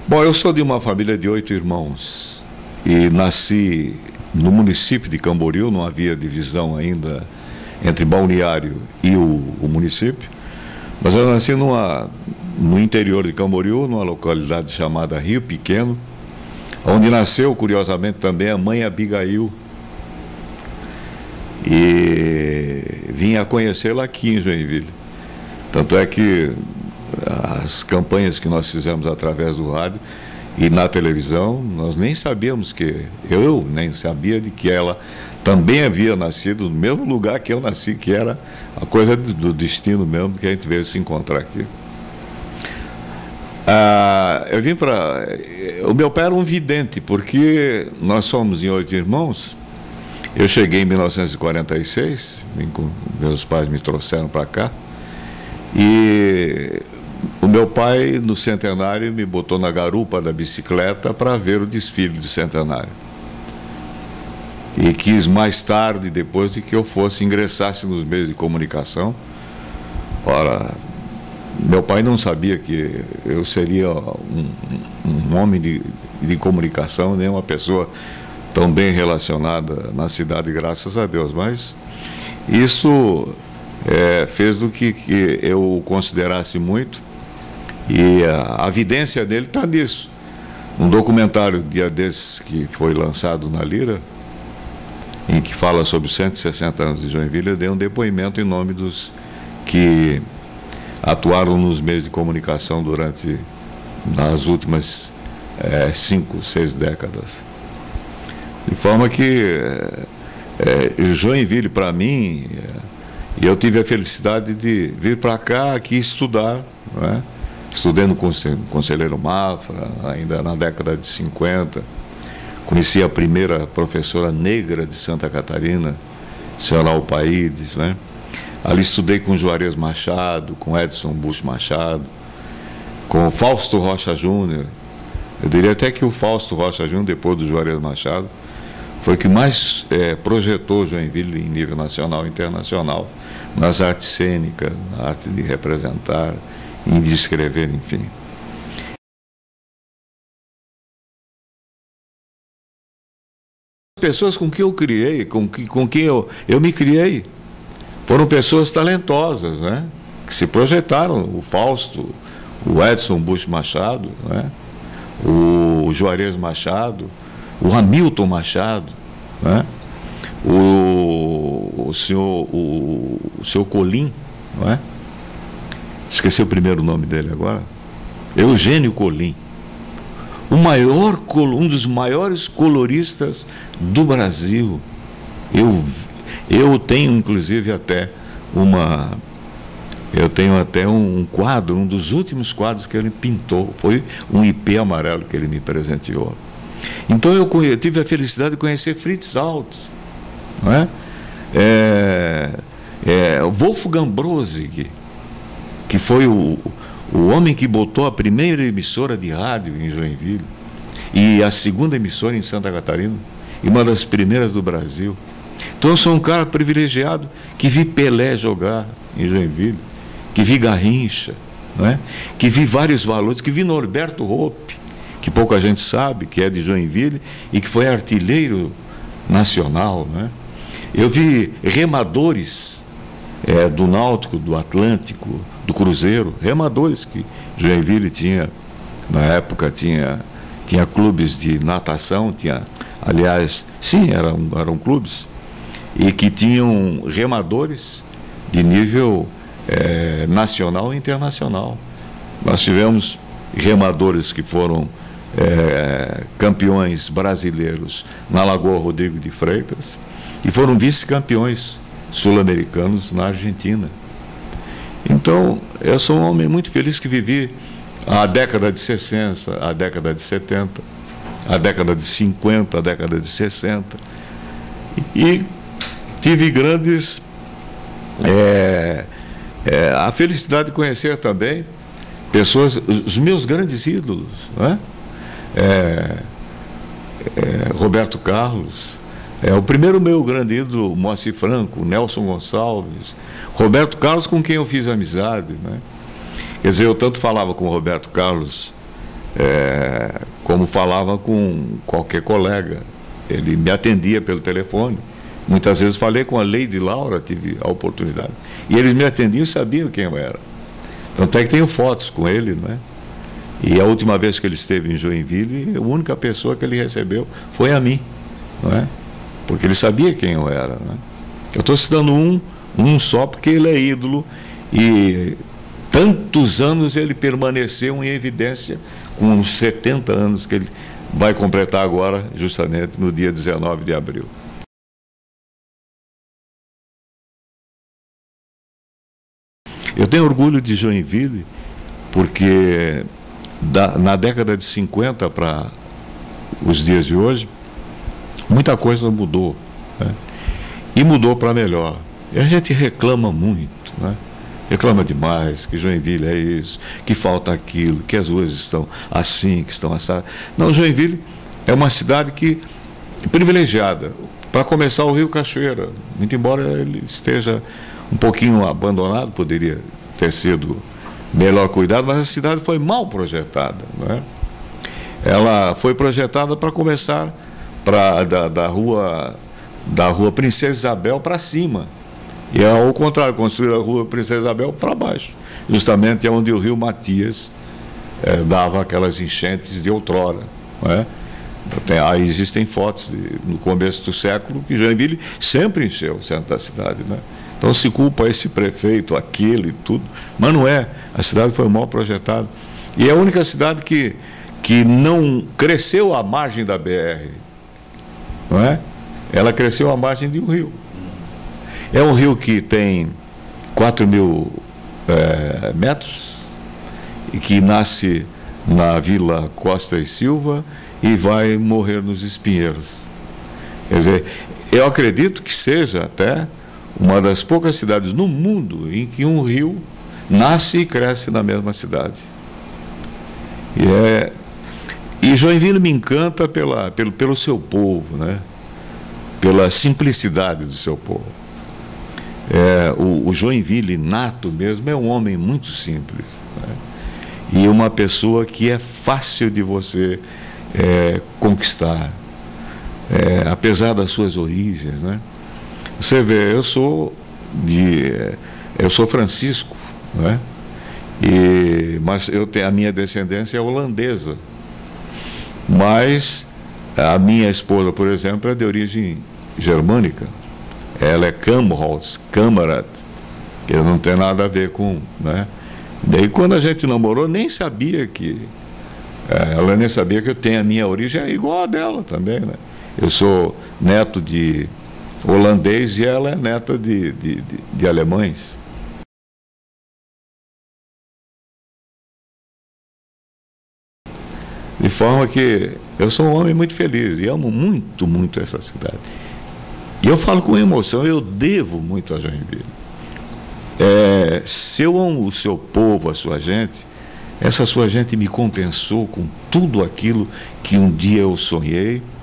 Bom, eu sou de uma família de 8 irmãos e nasci no município de Camboriú. Não havia divisão ainda entre Balneário e o município, mas eu nasci no interior de Camboriú, numa localidade chamada Rio Pequeno, onde nasceu, curiosamente, também a mãe Abigail, e vim a conhecê-la aqui em Joinville. Tanto é que as campanhas que nós fizemos através do rádio e na televisão, nós nem sabíamos eu nem sabia de que ela também havia nascido no mesmo lugar que eu nasci, que era a coisa do destino mesmo, que a gente veio se encontrar aqui. Eu vim o meu pai era um vidente, porque nós somos em 8 irmãos. Eu cheguei em 1946, meus pais me trouxeram para cá, e o meu pai, no centenário, me botou na garupa da bicicleta para ver o desfile do centenário. E quis mais tarde, depois de que eu ingressasse nos meios de comunicação. Ora, meu pai não sabia que eu seria um homem de comunicação, nem uma pessoa tão bem relacionada na cidade, graças a Deus, mas isso fez do que eu o considerasse muito, e a evidência dele está nisso. Um documentário, dia desses, que foi lançado na Lira, em que fala sobre os 160 anos de Joinville, eu dei um depoimento em nome dos que atuaram nos meios de comunicação durante as últimas 5, 6 décadas. De forma que Joinville, para mim, e eu tive a felicidade de vir para cá, aqui estudar, né? Estudei no Conselheiro Mafra, ainda na década de 50. Conheci a primeira professora negra de Santa Catarina, senhora Alpaides, né? Ali estudei com Juarez Machado, com Edson Bush Machado, com Fausto Rocha Júnior. Eu diria até que o Fausto Rocha Júnior, depois do Juarez Machado, foi o que mais projetou Joinville em nível nacional e internacional, nas artes cênicas, na arte de representar, em descrever, enfim. As pessoas com quem eu criei, com quem eu me criei, foram pessoas talentosas, né? Que se projetaram. O Fausto, o Edson Bush Machado, né? O Juarez Machado, o Hamilton Machado, né? O senhor Colim, não é? Esqueci o primeiro nome dele agora. Eugênio Colim, um dos maiores coloristas do Brasil. Eu tenho inclusive até um quadro, um dos últimos quadros que ele pintou, foi um IP amarelo que ele me presenteou. Então eu tive a felicidade de conhecer Fritz Alves, não é? Wolfgang Brozig, que foi o homem que botou a primeira emissora de rádio em Joinville e a segunda emissora em Santa Catarina, e uma das primeiras do Brasil. Então eu sou um cara privilegiado que vi Pelé jogar em Joinville, que vi Garrincha, não é? Que vi vários valores, que vi Norberto Hoppe, que pouca gente sabe, que é de Joinville e que foi artilheiro nacional, né? Eu vi remadores do Náutico, do Atlântico, do Cruzeiro, remadores que Joinville tinha, na época tinha clubes de natação, aliás, sim, eram clubes, e que tinham remadores de nível nacional e internacional. Nós tivemos remadores que foram campeões brasileiros na Lagoa Rodrigo de Freitas e foram vice-campeões sul-americanos na Argentina. Então, eu sou um homem muito feliz que vivi a década de 60, a década de 70, a década de 50, a década de 60, e tive a felicidade de conhecer também pessoas, os meus grandes ídolos, né? Roberto Carlos, o primeiro meu grande ídolo, Moacir Franco, Nelson Gonçalves, Roberto Carlos, com quem eu fiz amizade, né? Quer dizer, eu tanto falava com o Roberto Carlos como falava com qualquer colega. Ele me atendia pelo telefone. Muitas vezes falei com a Lady Laura, tive a oportunidade. E eles me atendiam e sabiam quem eu era. Tanto é que tenho fotos com ele, não é? E a última vez que ele esteve em Joinville, a única pessoa que ele recebeu foi a mim, não é? Porque ele sabia quem eu era, não é? Eu estou citando um só porque ele é ídolo e tantos anos ele permaneceu em evidência, com uns 70 anos que ele vai completar agora, justamente no dia 19 de abril. Eu tenho orgulho de Joinville porque na década de 50 para os dias de hoje, muita coisa mudou, né? E mudou para melhor. E a gente reclama muito, né? Reclama demais, que Joinville é isso, que falta aquilo, que as ruas estão assim, que estão assadas. Não, Joinville é uma cidade privilegiada. Para começar, o Rio Cachoeira, muito embora ele esteja um pouquinho abandonado, poderia ter sido melhor cuidado, mas a cidade foi mal projetada, não é? Ela foi projetada para começar da rua Princesa Isabel para cima. E ao contrário, construir a rua Princesa Isabel para baixo, justamente onde o rio Matias dava aquelas enchentes de outrora, não é? Aí existem fotos no começo do século que Joinville sempre encheu o centro da cidade, né? Então se culpa esse prefeito, aquele, tudo, mas não é. A cidade foi mal projetada. E é a única cidade que não cresceu à margem da BR, não é? Ela cresceu à margem de um rio. É um rio que tem 4.000 metros e que nasce na Vila Costa e Silva e vai morrer nos Espinheiros. Quer dizer, eu acredito que seja até uma das poucas cidades no mundo em que um rio nasce e cresce na mesma cidade. E Joinville me encanta pelo seu povo, né? Pela simplicidade do seu povo. O Joinville nato mesmo é um homem muito simples, né? E uma pessoa que é fácil de você conquistar, apesar das suas origens, né? Você vê, eu sou Francisco, né? Mas a minha descendência é holandesa, mas a minha esposa, por exemplo, é de origem germânica. Ela é Kamholz, Kamerad, que não tem nada a ver com, né? Daí quando a gente namorou, nem sabia que ela nem sabia que eu tenho a minha origem igual a dela também, né? Eu sou neto de holandês e ela é neta de alemães. De forma que eu sou um homem muito feliz e amo muito, muito essa cidade. E eu falo com emoção, eu devo muito a Joinville. Se eu amo o seu povo, a sua gente, essa sua gente me compensou com tudo aquilo que um dia eu sonhei